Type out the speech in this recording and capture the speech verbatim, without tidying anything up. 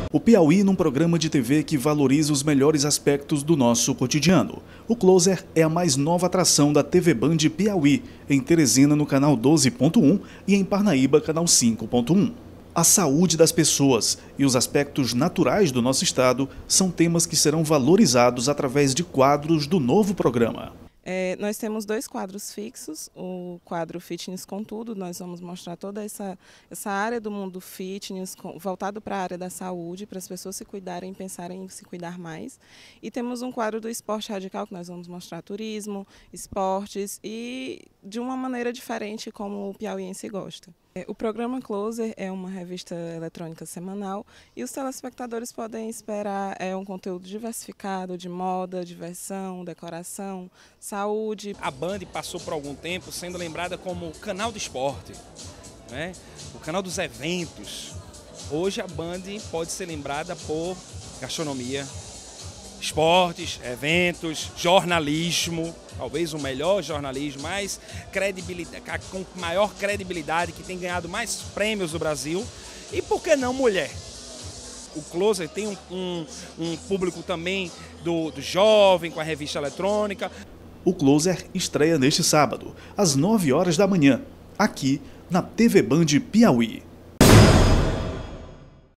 O Piauí num programa de T V que valoriza os melhores aspectos do nosso cotidiano. O Closer é a mais nova atração da T V Band Piauí, em Teresina no canal doze ponto um e em Parnaíba, canal cinco ponto um. A saúde das pessoas e os aspectos naturais do nosso estado são temas que serão valorizados através de quadros do novo programa. É, nós temos dois quadros fixos, o quadro Fitness com Tudo, nós vamos mostrar toda essa, essa área do mundo fitness, com, voltado para a área da saúde, para as pessoas se cuidarem e pensarem em se cuidar mais. E temos um quadro do Esporte Radical, que nós vamos mostrar turismo, esportes e de uma maneira diferente como o piauiense gosta. O programa Closer é uma revista eletrônica semanal e os telespectadores podem esperar é, um conteúdo diversificado de moda, diversão, decoração, saúde. A Band passou por algum tempo sendo lembrada como o canal do esporte, né? O canal dos eventos. Hoje a Band pode ser lembrada por gastronomia, esportes, eventos, jornalismo, talvez o melhor jornalismo, mais credibilidade, com maior credibilidade, que tem ganhado mais prêmios do Brasil. E por que não mulher? O Closer tem um, um, um público também do, do jovem, com a revista eletrônica. O Closer estreia neste sábado, às nove horas da manhã, aqui na T V Band Piauí.